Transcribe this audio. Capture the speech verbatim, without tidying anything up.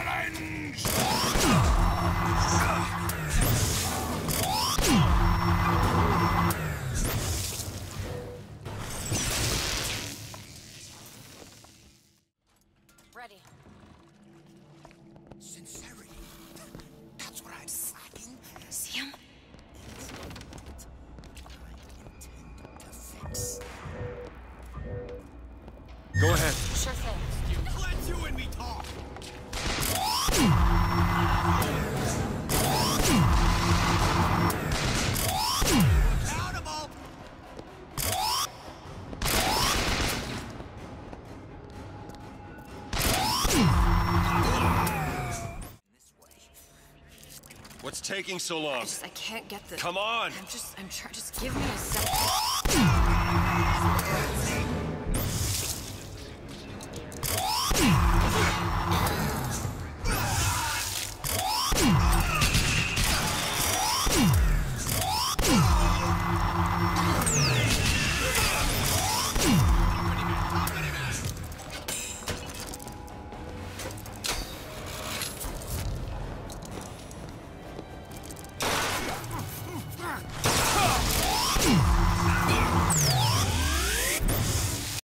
challenge! Ready. Sincerity. That's what I'm slacking. See him? I intend to fix. Go ahead. Sure thing. Let you and me talk. Accountable. This way. What's taking so long? I just, I can't get the... Come on! I'm just, I'm trying, just give me a second.